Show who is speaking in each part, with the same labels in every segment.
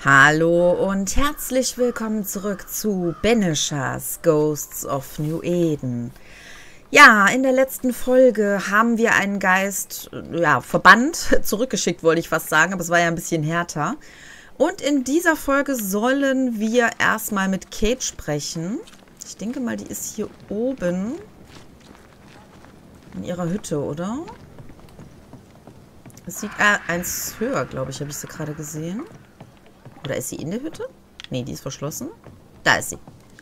Speaker 1: Hallo und herzlich willkommen zurück zu Banishers Ghosts of New Eden. Ja, in der letzten Folge haben wir einen Geist, verbannt, zurückgeschickt wollte ich fast sagen, aber es war ja ein bisschen härter. Und in dieser Folge sollen wir erstmal mit Kate sprechen. Ich denke mal, die ist hier oben in ihrer Hütte, oder? Es sieht eins höher, glaube ich, habe ich sie gerade gesehen. Oder ist sie in der Hütte? Nee, die ist verschlossen. Da ist sie.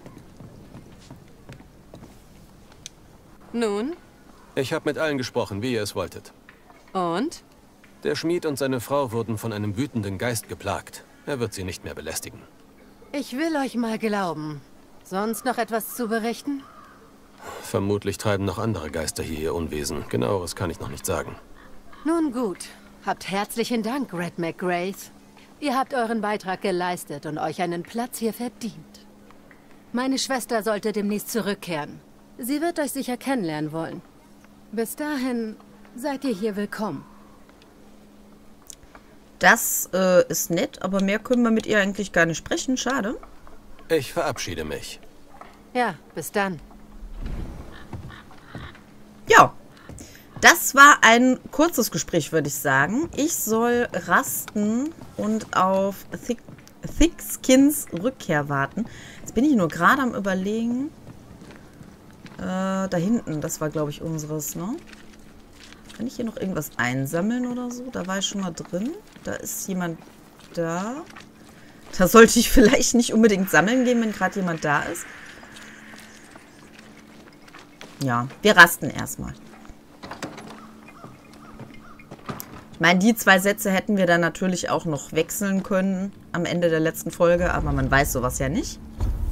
Speaker 2: Nun?
Speaker 3: Ich habe mit allen gesprochen, wie ihr es wolltet.
Speaker 2: Und?
Speaker 3: Der Schmied und seine Frau wurden von einem wütenden Geist geplagt. Er wird sie nicht mehr belästigen.
Speaker 2: Ich will euch mal glauben. Sonst noch etwas zu berichten?
Speaker 3: Vermutlich treiben noch andere Geister hier ihr Unwesen. Genaueres kann ich noch nicht sagen.
Speaker 2: Nun gut. Habt herzlichen Dank, Red McGrath. Ihr habt euren Beitrag geleistet und euch einen Platz hier verdient. Meine Schwester sollte demnächst zurückkehren. Sie wird euch sicher kennenlernen wollen. Bis dahin seid ihr hier willkommen.
Speaker 1: Das ist nett, aber mehr können wir mit ihr eigentlich gar nicht sprechen. Schade.
Speaker 3: Ich verabschiede mich.
Speaker 2: Ja, bis dann.
Speaker 1: Ja, das war ein kurzes Gespräch, würde ich sagen. Ich soll rasten und auf Thickskins Rückkehr warten. Jetzt bin ich nur gerade am Überlegen. Da hinten, das war, glaube ich, unseres, ne? Kann ich hier noch irgendwas einsammeln oder so? Da war ich schon mal drin. Da ist jemand da. Da sollte ich vielleicht nicht unbedingt sammeln gehen, wenn gerade jemand da ist. Ja, wir rasten erstmal. Ich meine, die zwei Sätze hätten wir dann natürlich auch noch wechseln können am Ende der letzten Folge, aber man weiß sowas ja nicht.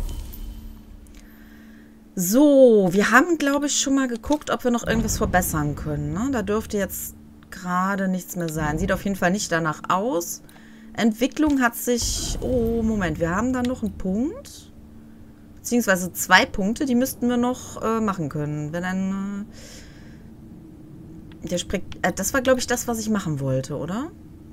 Speaker 1: So, wir haben, glaube ich, schon mal geguckt, ob wir noch irgendwas verbessern können. Ne? Da dürfte jetzt gerade nichts mehr sein. Sieht auf jeden Fall nicht danach aus. Entwicklung hat sich... Oh, Moment, wir haben da noch einen Punkt. Beziehungsweise 2 Punkte, die müssten wir noch machen können. Wenn dann... Der spricht... das war, glaube ich, das, was ich machen wollte, oder?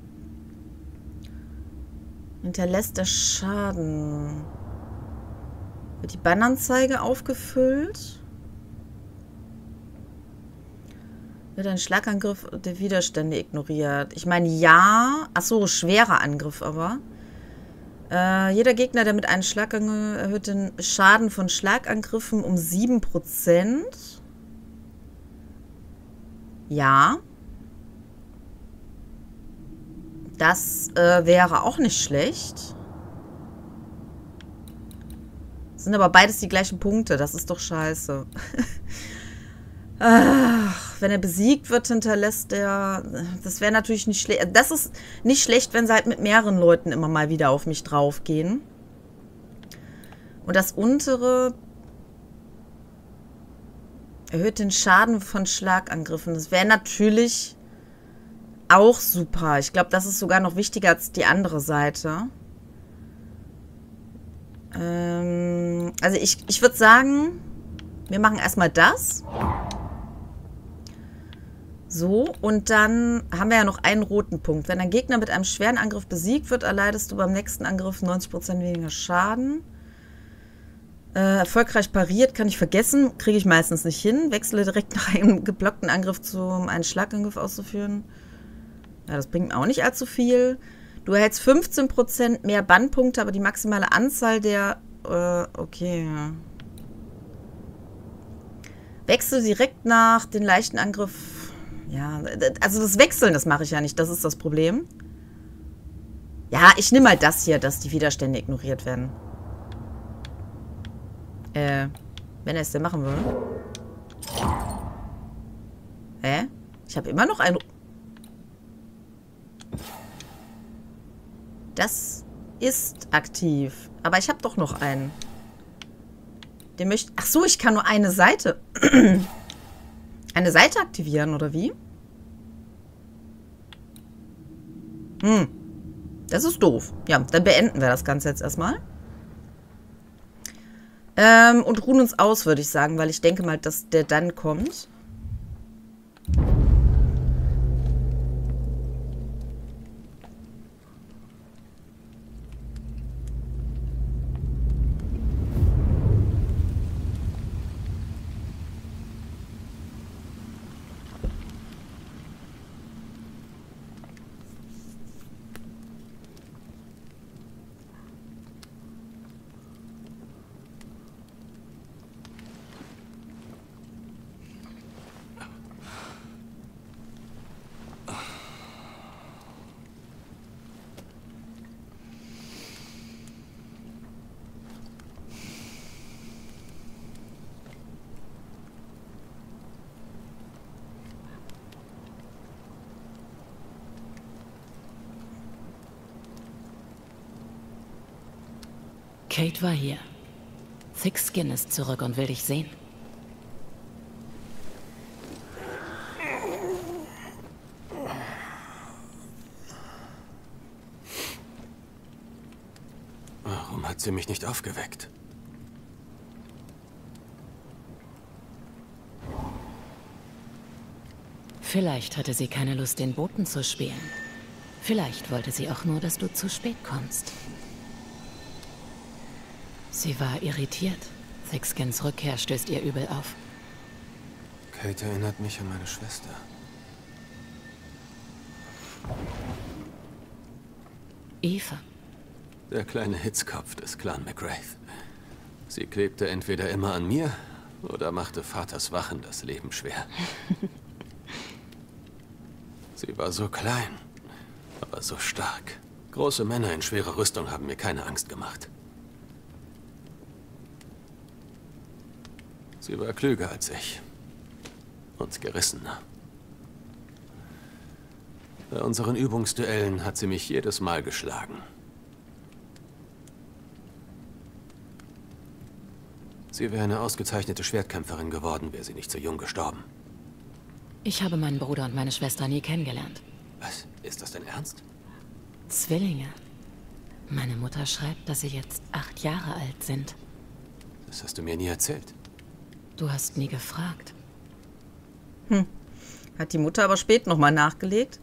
Speaker 1: Hinterlässt der Schaden. Wird die Bannanzeige aufgefüllt? Wird ein Schlagangriff der Widerstände ignoriert? Ich meine, ja. Achso, schwerer Angriff aber. Jeder Gegner, der mit einem Schlagangriff erhöht den Schaden von Schlagangriffen um 7%. Ja. Das wäre auch nicht schlecht. Sind aber beides die gleichen Punkte. Das ist doch scheiße. Ach, wenn er besiegt wird, hinterlässt er... Das wäre natürlich nicht schlecht. Das ist nicht schlecht, wenn sie halt mit mehreren Leuten immer mal wieder auf mich draufgehen. Und das untere... Erhöht den Schaden von Schlagangriffen. Das wäre natürlich auch super. Ich glaube, das ist sogar noch wichtiger als die andere Seite. Also ich würde sagen, wir machen erstmal das. So, und dann haben wir ja noch einen roten Punkt. Wenn ein Gegner mit einem schweren Angriff besiegt wird, erleidest du beim nächsten Angriff 90% weniger Schaden. Erfolgreich pariert, kann ich vergessen. Kriege ich meistens nicht hin. Wechsle direkt nach einem geblockten Angriff um einen Schlagangriff auszuführen. Ja, das bringt mir auch nicht allzu viel. Du erhältst 15% mehr Bannpunkte, aber die maximale Anzahl der... okay. Wechsle direkt nach den leichten Angriff... Ja, also das Wechseln, das mache ich ja nicht. Das ist das Problem. Ja, ich nehme mal das hier, dass die Widerstände ignoriert werden. Wenn er es denn machen will. Hä? Ich habe immer noch einen... Das ist aktiv. Aber ich habe doch noch einen. Den möchte... Ach so, ich kann nur eine Seite... Eine Seite aktivieren, oder wie? Das ist doof. Ja, dann beenden wir das Ganze jetzt erstmal. Und ruhen uns aus, würde ich sagen, weil ich denke mal, dass der dann kommt.
Speaker 2: Kate war hier. Thick Skin ist zurück und will dich sehen.
Speaker 3: Warum hat sie mich nicht aufgeweckt?
Speaker 2: Vielleicht hatte sie keine Lust, den Boten zu spielen. Vielleicht wollte sie auch nur, dass du zu spät kommst. Sie war irritiert. Thick Skins Rückkehr stößt ihr übel auf.
Speaker 3: Kate erinnert mich an meine Schwester.
Speaker 2: Eva.
Speaker 3: Der kleine Hitzkopf des Clan McGrath. Sie klebte entweder immer an mir oder machte Vaters Wachen das Leben schwer. Sie war so klein, aber so stark. Große Männer in schwerer Rüstung haben mir keine Angst gemacht. Sie war klüger als ich und gerissener. Bei unseren Übungsduellen hat sie mich jedes Mal geschlagen. Sie wäre eine ausgezeichnete Schwertkämpferin geworden, wäre sie nicht so jung gestorben.
Speaker 2: Ich habe meinen Bruder und meine Schwester nie kennengelernt.
Speaker 3: Was? Ist das denn ernst?
Speaker 2: Zwillinge. Meine Mutter schreibt, dass sie jetzt 8 Jahre alt sind.
Speaker 3: Das hast du mir nie erzählt.
Speaker 2: Du hast nie gefragt.
Speaker 1: Hat die Mutter aber spät nochmal nachgelegt.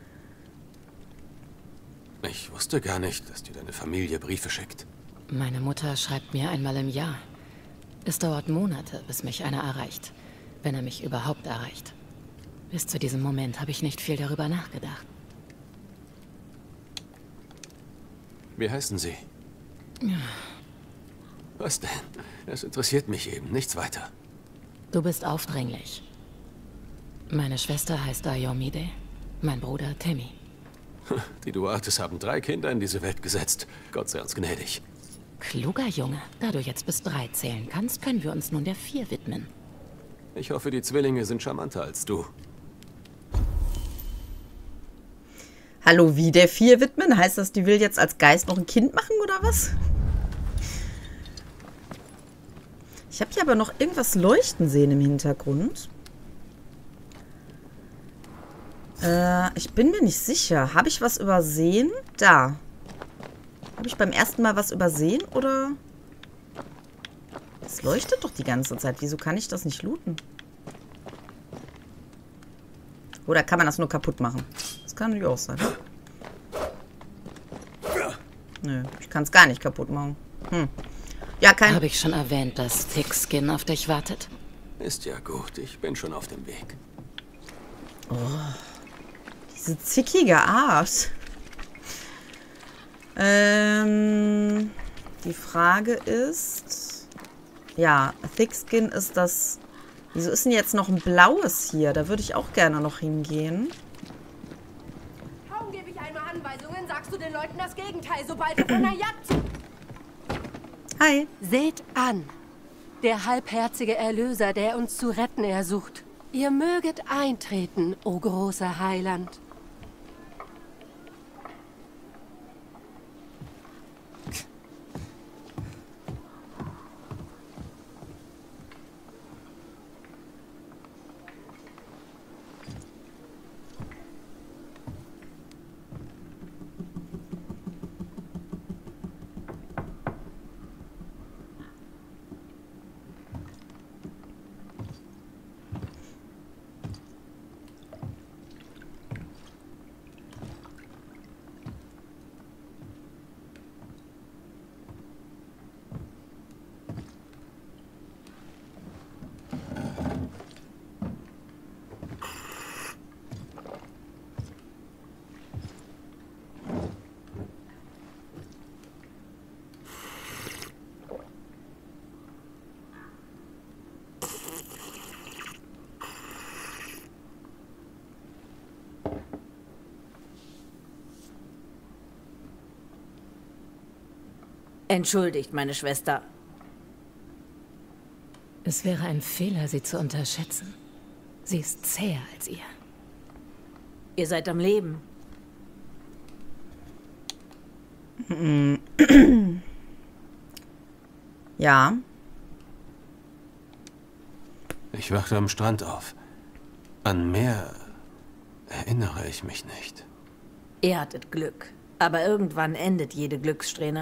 Speaker 3: Ich wusste gar nicht, dass dir deine Familie Briefe schickt.
Speaker 2: Meine Mutter schreibt mir einmal im Jahr. Es dauert Monate, bis mich einer erreicht. Wenn er mich überhaupt erreicht. Bis zu diesem Moment habe ich nicht viel darüber nachgedacht.
Speaker 3: Wie heißen sie? Was denn? Es interessiert mich eben, nichts weiter.
Speaker 2: Du bist aufdringlich. Meine Schwester heißt Ayomide, mein Bruder Timmy.
Speaker 3: Die Duartes haben 3 Kinder in diese Welt gesetzt. Gott sei uns gnädig.
Speaker 2: Kluger Junge. Da du jetzt bis 3 zählen kannst, können wir uns nun der 4 widmen.
Speaker 3: Ich hoffe, die Zwillinge sind charmanter als du.
Speaker 1: Hallo, wie der 4 widmen? Heißt das, die will jetzt als Geist noch ein Kind machen oder was? Ich habe hier aber noch irgendwas leuchten sehen im Hintergrund. Ich bin mir nicht sicher. Habe ich was übersehen? Da. Habe ich beim ersten Mal was übersehen, oder? Das leuchtet doch die ganze Zeit. Wieso kann ich das nicht looten? Oder kann man das nur kaputt machen? Das kann natürlich auch sein. Nö, ich kann es gar nicht kaputt machen. Ja,
Speaker 2: Habe ich schon erwähnt, dass Thick Skin auf dich wartet?
Speaker 3: Ist ja gut, ich bin schon auf dem Weg.
Speaker 1: Diese zickige Art. Die Frage ist... Ja, Thick Skin ist das... Wieso ist denn jetzt noch ein blaues hier? Da würde ich auch gerne noch hingehen.
Speaker 4: Kaum gebe ich einmal Anweisungen, sagst du den Leuten das Gegenteil, sobald du von der Jagd...
Speaker 1: Hi.
Speaker 2: Seht an! Der halbherzige Erlöser, der uns zu retten ersucht. Ihr möget eintreten, o großer Heiland.
Speaker 5: Entschuldigt, meine Schwester.
Speaker 2: Es wäre ein Fehler, sie zu unterschätzen. Sie ist zäher als ihr.
Speaker 5: Ihr seid am Leben.
Speaker 1: Ja.
Speaker 3: Ich wachte am Strand auf. An mehr erinnere ich mich nicht.
Speaker 5: Ihr hattet Glück. Aber irgendwann endet jede Glückssträhne.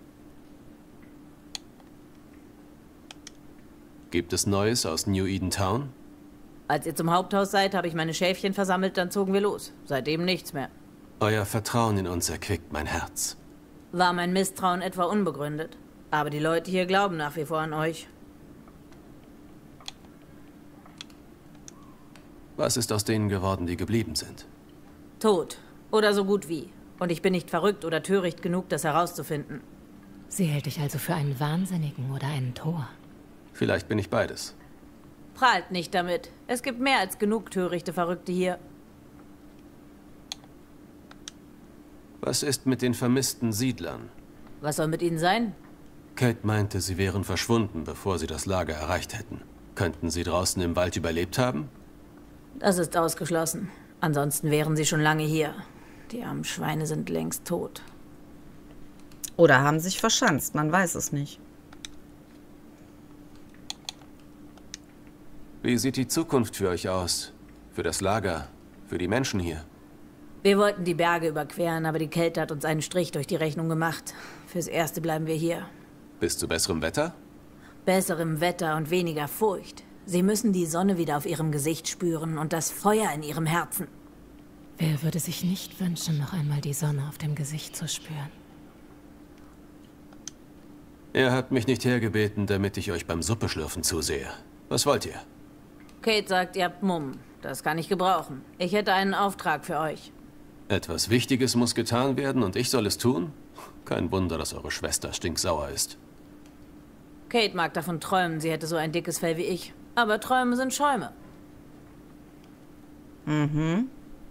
Speaker 3: Gibt es Neues aus New Eden Town?
Speaker 5: Als ihr zum Haupthaus seid, habe ich meine Schäfchen versammelt, dann zogen wir los. Seitdem nichts mehr.
Speaker 3: Euer Vertrauen in uns erquickt mein Herz.
Speaker 5: War mein Misstrauen etwa unbegründet? Aber die Leute hier glauben nach wie vor an euch.
Speaker 3: Was ist aus denen geworden, die geblieben sind?
Speaker 5: Tot. Oder so gut wie. Und ich bin nicht verrückt oder töricht genug, das herauszufinden.
Speaker 2: Sie hält dich also für einen Wahnsinnigen oder einen Tor.
Speaker 3: Vielleicht bin ich beides.
Speaker 5: Prahlt nicht damit. Es gibt mehr als genug törichte Verrückte hier.
Speaker 3: Was ist mit den vermissten Siedlern?
Speaker 5: Was soll mit ihnen sein?
Speaker 3: Kate meinte, sie wären verschwunden, bevor sie das Lager erreicht hätten. Könnten sie draußen im Wald überlebt haben?
Speaker 5: Das ist ausgeschlossen. Ansonsten wären sie schon lange hier. Die armen Schweine sind längst tot.
Speaker 1: Oder haben sich verschanzt, man weiß es nicht.
Speaker 3: Wie sieht die Zukunft für euch aus? Für das Lager? Für die Menschen hier?
Speaker 5: Wir wollten die Berge überqueren, aber die Kälte hat uns einen Strich durch die Rechnung gemacht. Fürs Erste bleiben wir hier.
Speaker 3: Bis zu besserem Wetter?
Speaker 5: Besserem Wetter und weniger Furcht. Sie müssen die Sonne wieder auf ihrem Gesicht spüren und das Feuer in ihrem Herzen.
Speaker 2: Wer würde sich nicht wünschen, noch einmal die Sonne auf dem Gesicht zu spüren?
Speaker 3: Ihr habt mich nicht hergebeten, damit ich euch beim Suppeschlürfen zusehe. Was wollt ihr?
Speaker 5: Kate sagt, ihr habt Mumm. Das kann ich gebrauchen. Ich hätte einen Auftrag für euch.
Speaker 3: Etwas Wichtiges muss getan werden und ich soll es tun? Kein Wunder, dass eure Schwester stinksauer ist.
Speaker 5: Kate mag davon träumen, sie hätte so ein dickes Fell wie ich. Aber Träume sind Schäume.
Speaker 1: Mhm.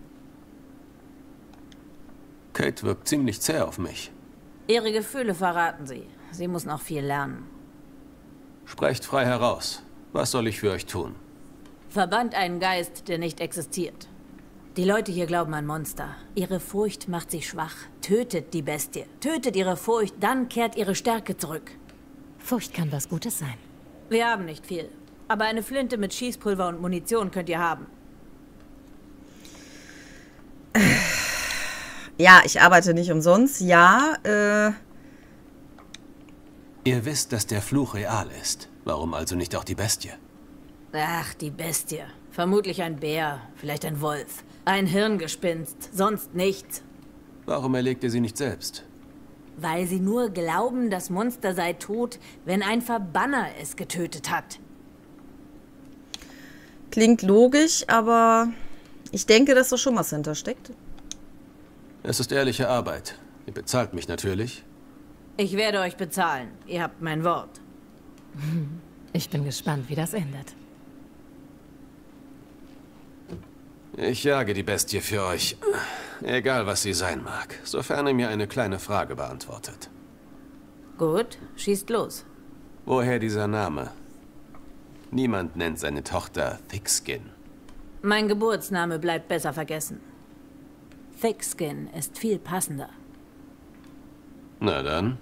Speaker 3: Kate wirkt ziemlich zäh auf mich.
Speaker 5: Ihre Gefühle verraten sie. Sie muss noch viel lernen.
Speaker 3: Sprecht frei heraus. Was soll ich für euch tun?
Speaker 5: Verbannt einen Geist, der nicht existiert. Die Leute hier glauben an Monster. Ihre Furcht macht sie schwach. Tötet die Bestie. Tötet ihre Furcht, dann kehrt ihre Stärke zurück.
Speaker 2: Furcht kann was Gutes sein.
Speaker 5: Wir haben nicht viel. Aber eine Flinte mit Schießpulver und Munition könnt ihr haben.
Speaker 1: Ja, ich arbeite nicht umsonst. Ja,
Speaker 3: Ihr wisst, dass der Fluch real ist. Warum also nicht auch die Bestie?
Speaker 5: Ach, die Bestie. Vermutlich ein Bär, vielleicht ein Wolf. Ein Hirngespinst, sonst nichts.
Speaker 3: Warum erlegt ihr sie nicht selbst?
Speaker 5: Weil sie nur glauben, das Monster sei tot, wenn ein Verbanner es getötet hat.
Speaker 1: klingt logisch, aber ich denke, dass da schon was hintersteckt.
Speaker 3: Es ist ehrliche Arbeit. Ihr bezahlt mich natürlich.
Speaker 5: Ich werde euch bezahlen. Ihr habt mein Wort.
Speaker 2: Ich bin gespannt, wie das endet.
Speaker 3: Ich jage die Bestie für euch. Egal, was sie sein mag. Sofern ihr mir eine kleine Frage beantwortet.
Speaker 5: Gut, schießt los.
Speaker 3: Woher dieser Name? Niemand nennt seine Tochter Thickskin.
Speaker 5: Mein Geburtsname bleibt besser vergessen. Thickskin ist viel passender.
Speaker 3: Na dann.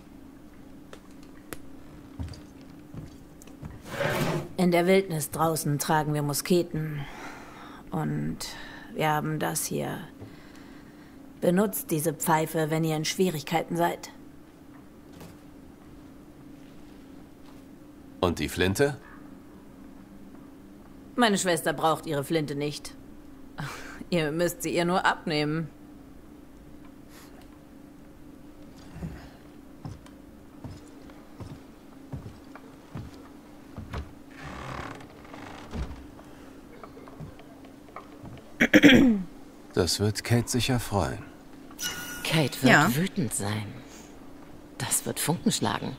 Speaker 5: In der Wildnis draußen tragen wir Musketen. Und wir haben das hier. Benutzt diese Pfeife, wenn ihr in Schwierigkeiten seid.
Speaker 3: Und die Flinte?
Speaker 5: Meine Schwester braucht ihre Flinte nicht. Ihr müsst sie ihr nur abnehmen.
Speaker 3: Das wird Kate sicher freuen.
Speaker 2: Kate wird
Speaker 1: Ja.
Speaker 2: wütend sein. Das wird Funken schlagen.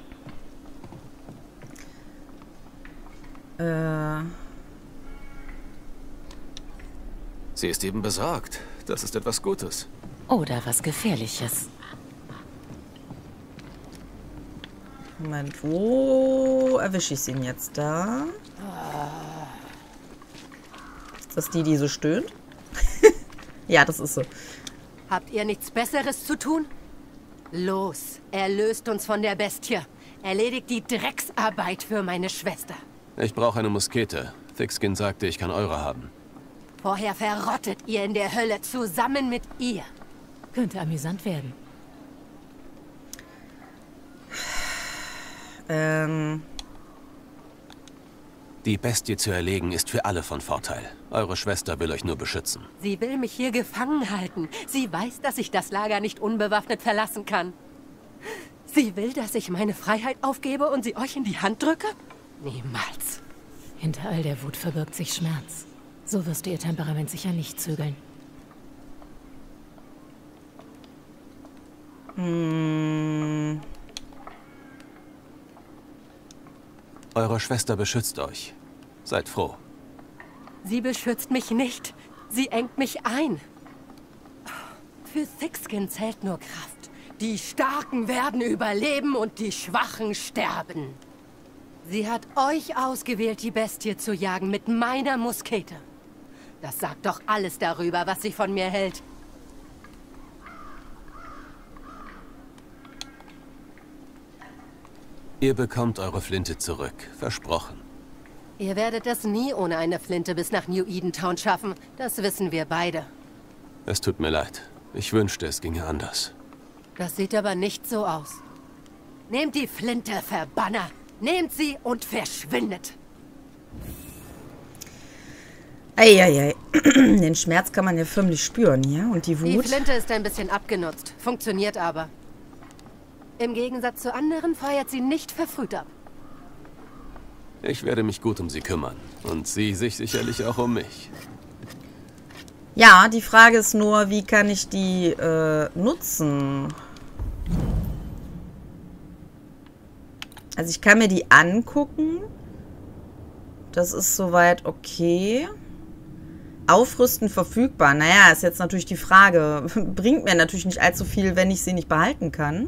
Speaker 3: Sie ist eben besorgt. Das ist etwas Gutes.
Speaker 2: Oder was Gefährliches.
Speaker 1: Moment, wo erwische ich sie denn jetzt? Da? Ist das die so stöhnt? Ja, das ist so.
Speaker 4: Habt ihr nichts Besseres zu tun? Los, erlöst uns von der Bestie.
Speaker 2: Erledigt die Drecksarbeit für meine Schwester.
Speaker 3: Ich brauche eine Muskete. Thickskin sagte, ich kann eure haben.
Speaker 2: Vorher verrottet ihr in der Hölle zusammen mit ihr.
Speaker 5: Könnte amüsant werden.
Speaker 3: Die Bestie zu erlegen ist für alle von Vorteil. Eure Schwester will euch nur beschützen.
Speaker 2: Sie will mich hier gefangen halten. Sie weiß, dass ich das Lager nicht unbewaffnet verlassen kann. Sie will, dass ich meine Freiheit aufgebe und sie euch in die Hand drücke? Niemals.
Speaker 5: Hinter all der Wut verbirgt sich Schmerz. So wirst du ihr Temperament sicher nicht zügeln.
Speaker 3: Eure Schwester beschützt euch. Seid froh.
Speaker 2: Sie beschützt mich nicht. Sie engt mich ein. Für Thickskin zählt nur Kraft. Die Starken werden überleben und die Schwachen sterben. Sie hat euch ausgewählt, die Bestie zu jagen mit meiner Muskete. Das sagt doch alles darüber, was sie von mir hält.
Speaker 3: Ihr bekommt eure Flinte zurück. Versprochen.
Speaker 2: Ihr werdet es nie ohne eine Flinte bis nach New Edentown schaffen. Das wissen wir beide.
Speaker 3: Es tut mir leid. Ich wünschte, es ginge anders.
Speaker 2: Das sieht aber nicht so aus. Nehmt die Flinte, Verbanner! Nehmt sie und verschwindet!
Speaker 1: Eieiei. Den Schmerz kann man ja förmlich spüren, ja? Und die Wut.
Speaker 2: Die Flinte ist ein bisschen abgenutzt, funktioniert aber. Im Gegensatz zu anderen feuert sie nicht verfrüht ab.
Speaker 3: Ich werde mich gut um sie kümmern. Und sie sich sicherlich auch um mich.
Speaker 1: Ja, die Frage ist nur, wie kann ich die nutzen? Also ich kann mir die angucken. Das ist soweit okay. Aufrüsten verfügbar. Naja, ist jetzt natürlich die Frage. Bringt mir natürlich nicht allzu viel, wenn ich sie nicht behalten kann.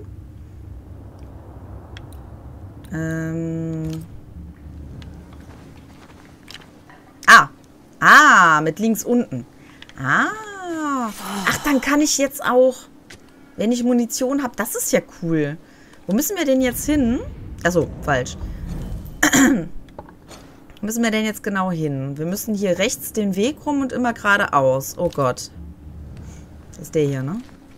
Speaker 1: Mit links unten. Ach, dann kann ich jetzt auch, wenn ich Munition habe, das ist ja cool. Wo müssen wir denn jetzt hin? Achso, falsch. Wo müssen wir denn jetzt genau hin? Wir müssen hier rechts den Weg rum und immer geradeaus. Oh Gott. Das ist der hier, ne?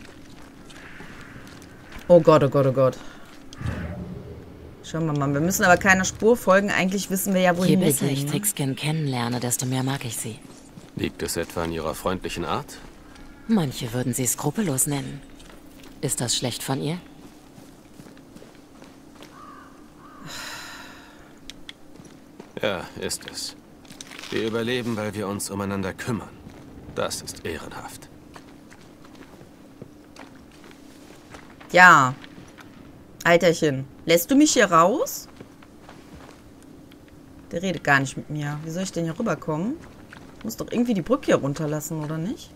Speaker 1: Oh Gott, oh Gott, oh Gott. Schauen wir mal. Wir müssen aber keiner Spur folgen. Eigentlich wissen wir ja, wohin wir gehen.
Speaker 5: Je besser ich Thickskin kennenlerne, desto mehr mag ich sie.
Speaker 3: Liegt es etwa an ihrer freundlichen Art?
Speaker 5: Manche würden sie skrupellos nennen. Ist das schlecht von ihr?
Speaker 3: Ja, ist es. Wir überleben, weil wir uns umeinander kümmern. Das ist ehrenhaft.
Speaker 1: Ja. Alterchen, lässt du mich hier raus? Der redet gar nicht mit mir. Wie soll ich denn hier rüberkommen? Ich muss doch irgendwie die Brücke hier runterlassen, oder nicht?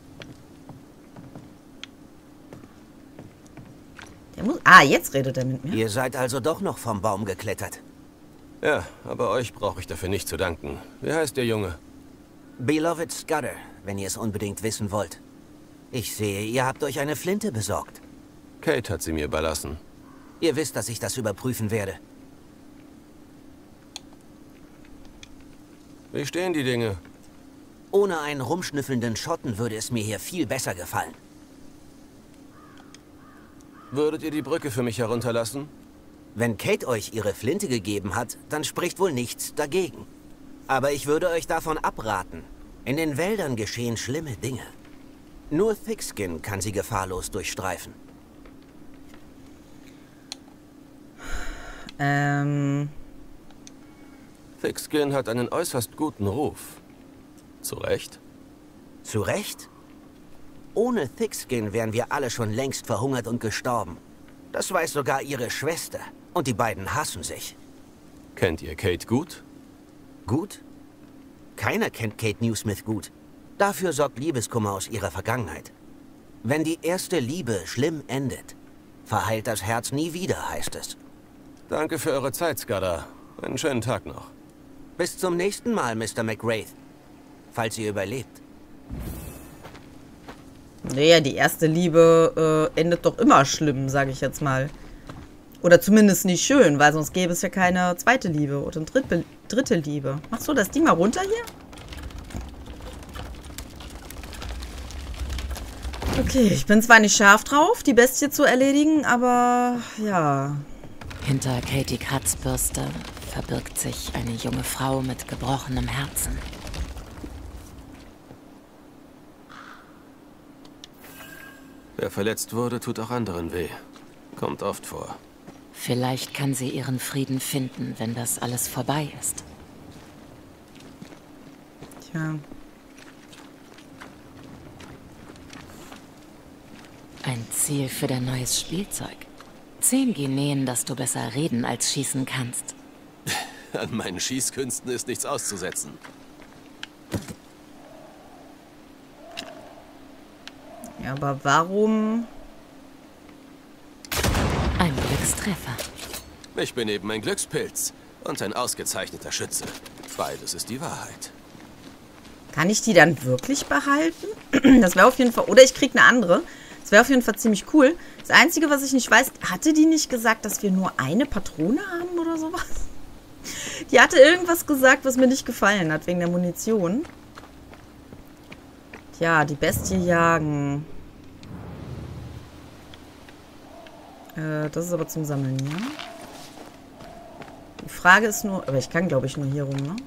Speaker 1: Der muss... jetzt redet er mit mir.
Speaker 6: Ihr seid also doch noch vom Baum geklettert.
Speaker 3: Ja, aber euch brauche ich dafür nicht zu danken. Wie heißt der Junge?
Speaker 6: Beloved Scudder, wenn ihr es unbedingt wissen wollt. Ich sehe, ihr habt euch eine Flinte besorgt.
Speaker 3: Kate hat sie mir überlassen.
Speaker 6: Ihr wisst, dass ich das überprüfen werde.
Speaker 3: Wie stehen die Dinge?
Speaker 6: Ohne einen rumschnüffelnden Schotten würde es mir hier viel besser gefallen.
Speaker 3: Würdet ihr die Brücke für mich herunterlassen?
Speaker 6: Wenn Kate euch ihre Flinte gegeben hat, dann spricht wohl nichts dagegen. Aber ich würde euch davon abraten. In den Wäldern geschehen schlimme Dinge. Nur Thickskin kann sie gefahrlos durchstreifen.
Speaker 3: Thickskin hat einen äußerst guten Ruf. Zu Recht?
Speaker 6: Zu Recht? Ohne Thickskin wären wir alle schon längst verhungert und gestorben. Das weiß sogar ihre Schwester. Und die beiden hassen sich.
Speaker 3: Kennt ihr Kate gut?
Speaker 6: Gut? Keiner kennt Kate Newsmith gut. Dafür sorgt Liebeskummer aus ihrer Vergangenheit. Wenn die erste Liebe schlimm endet, verheilt das Herz nie wieder, heißt es.
Speaker 3: Danke für eure Zeit, Scudder. Einen schönen Tag noch.
Speaker 6: Bis zum nächsten Mal, Mr. McWraith. Falls ihr überlebt.
Speaker 1: Naja, die erste Liebe endet doch immer schlimm, sage ich jetzt mal. Oder zumindest nicht schön, weil sonst gäbe es ja keine zweite Liebe oder eine dritte Liebe. Machst du das Ding mal runter hier? Okay, ich bin zwar nicht scharf drauf, die Bestie zu erledigen, aber ja.
Speaker 5: Hinter Katie Kratzbürste verbirgt sich eine junge Frau mit gebrochenem Herzen.
Speaker 3: Wer verletzt wurde, tut auch anderen weh. Kommt oft vor.
Speaker 5: Vielleicht kann sie ihren Frieden finden, wenn das alles vorbei ist.
Speaker 1: Tja.
Speaker 5: Ein Ziel für dein neues Spielzeug. 10 Guineen, dass du besser reden als schießen kannst.
Speaker 3: An meinen Schießkünsten ist nichts auszusetzen.
Speaker 1: Ja, aber warum?
Speaker 5: Ein Glückstreffer.
Speaker 3: Ich bin eben ein Glückspilz und ein ausgezeichneter Schütze. Beides ist die Wahrheit.
Speaker 1: Kann ich die dann wirklich behalten? Das wäre auf jeden Fall... Oder ich kriege eine andere. Das wäre auf jeden Fall ziemlich cool. Das Einzige, was ich nicht weiß... Hatte die nicht gesagt, dass wir nur eine Patrone haben oder sowas? Die hatte irgendwas gesagt, was mir nicht gefallen hat, wegen der Munition. Tja, die Bestie jagen. Das ist aber zum Sammeln, ja? Die Frage ist nur... Aber ich kann, glaube ich, nur hier rum, ne?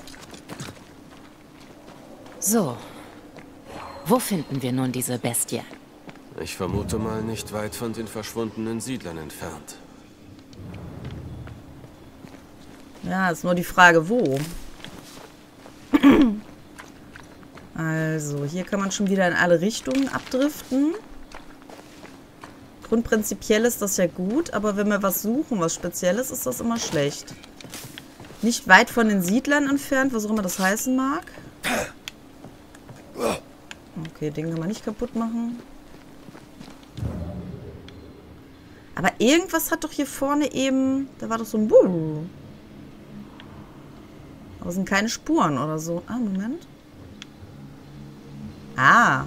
Speaker 5: So. Wo finden wir nun diese Bestie?
Speaker 3: Ich vermute mal nicht weit von den verschwundenen Siedlern entfernt.
Speaker 1: Ja, ist nur die Frage, wo. Also, hier kann man schon wieder in alle Richtungen abdriften. Grundprinzipiell ist das ja gut, aber wenn wir was suchen, was Spezielles, ist das immer schlecht. Nicht weit von den Siedlern entfernt, was auch immer das heißen mag. Okay, den kann man nicht kaputt machen. Aber irgendwas hat doch hier vorne eben... Da war doch so ein Buh. Aber es sind keine Spuren oder so. Ah, Moment. Ah.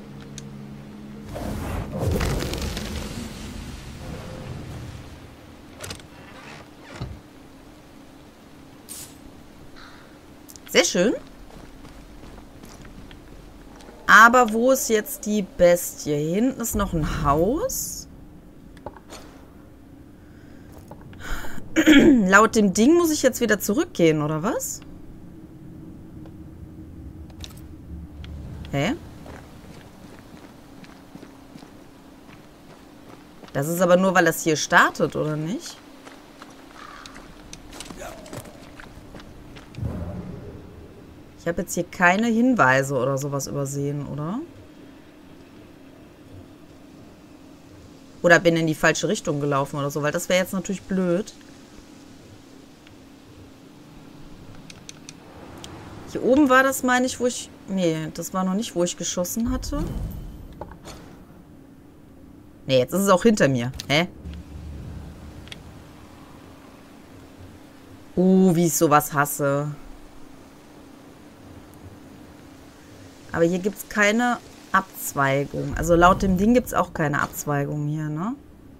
Speaker 1: Sehr schön. Aber wo ist jetzt die Bestie? Hier hinten ist noch ein Haus. Laut dem Ding muss ich jetzt wieder zurückgehen, oder was? Hä? Das ist aber nur, weil das hier startet, oder nicht? Ich habe jetzt hier keine Hinweise oder sowas übersehen, oder? Oder bin in die falsche Richtung gelaufen oder so, weil das wäre jetzt natürlich blöd. Hier oben war das, meine ich, wo ich... Nee, das war noch nicht, wo ich geschossen hatte. Nee, jetzt ist es auch hinter mir. Hä? Wie ich sowas hasse. Aber hier gibt es keine Abzweigung. Also laut dem Ding gibt es auch keine Abzweigung hier, ne?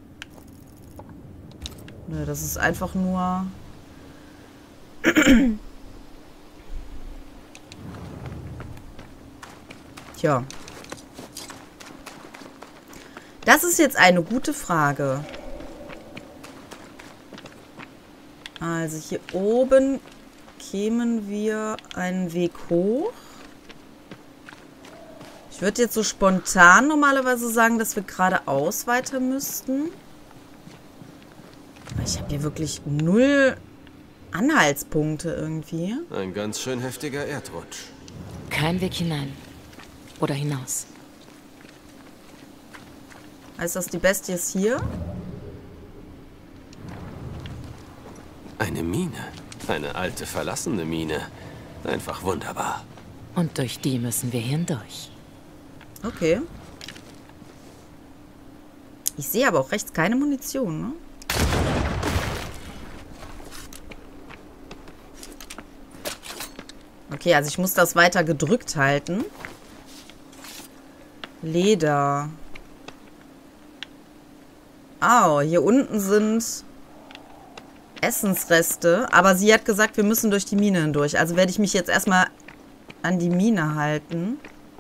Speaker 1: Nö, das ist einfach nur... Tja. Das ist jetzt eine gute Frage. Also hier oben kämen wir einen Weg hoch. Ich würde jetzt so spontan normalerweise sagen, dass wir geradeaus weiter müssten. Aber ich habe hier wirklich 0 Anhaltspunkte irgendwie.
Speaker 3: Ein ganz schön heftiger Erdrutsch.
Speaker 5: Kein Weg hinein. Oder hinaus.
Speaker 1: Heißt das, die Bestie ist hier?
Speaker 3: Eine Mine. Eine alte, verlassene Mine. Einfach wunderbar.
Speaker 5: Und durch die müssen wir hindurch.
Speaker 1: Okay. Ich sehe aber auch rechts keine Munition, ne? Okay, also ich muss das weiter gedrückt halten. Au, hier unten sind Essensreste. Aber sie hat gesagt, wir müssen durch die Mine hindurch. Also werde ich mich jetzt erstmal an die Mine halten.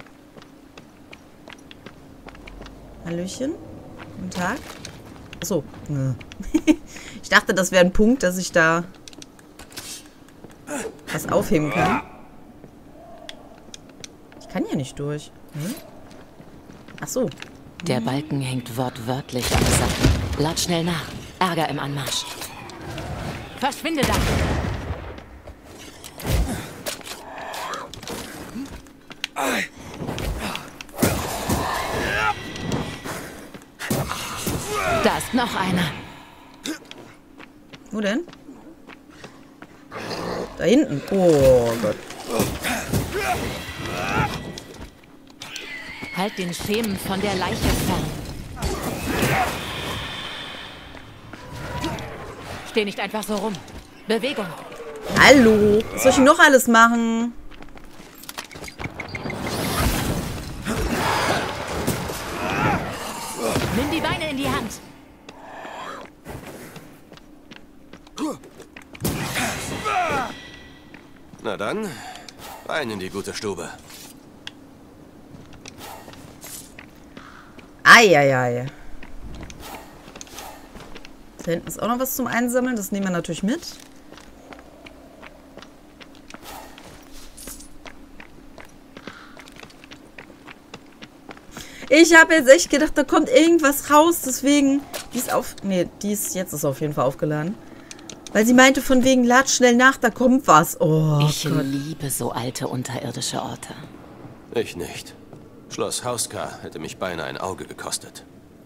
Speaker 1: Hallöchen. Guten Tag. Achso. Ich dachte, das wäre ein Punkt, dass ich da was aufheben kann. Ich kann hier nicht durch. Ach so.
Speaker 2: Der Balken hängt wortwörtlich am Sattel. Lad schnell nach. Ärger im Anmarsch. Verschwinde da! Da ist noch einer.
Speaker 1: Wo denn? Da hinten. Oh Gott.
Speaker 2: Halt den Schemen von der Leiche fern. Steh nicht einfach so rum. Bewegung.
Speaker 1: Hallo. Was soll ich noch alles machen?
Speaker 2: Nimm die Beine in die Hand.
Speaker 3: Na dann, rein in die gute Stube.
Speaker 1: Eieiei. Da hinten ist auch noch was zum Einsammeln. Das nehmen wir natürlich mit. Ich habe jetzt echt gedacht, da kommt irgendwas raus. Deswegen, die ist auf... Nee, jetzt ist auf jeden Fall aufgeladen. Weil sie meinte von wegen, lad schnell nach, da kommt was. Oh
Speaker 2: Ich
Speaker 1: Gott.
Speaker 2: liebe so alte unterirdische Orte.
Speaker 3: Ich nicht. Schloss Hauska hätte mich beinahe ein Auge gekostet.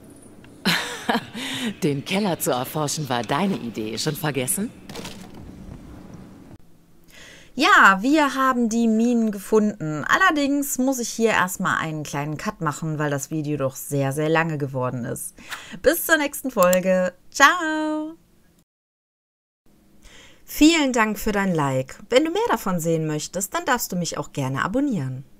Speaker 2: Den Keller zu erforschen war deine Idee. Schon vergessen?
Speaker 1: Ja, wir haben die Minen gefunden. Allerdings muss ich hier erstmal einen kleinen Cut machen, weil das Video doch sehr, sehr lange geworden ist. Bis zur nächsten Folge. Ciao! Vielen Dank für dein Like. Wenn du mehr davon sehen möchtest, dann darfst du mich auch gerne abonnieren.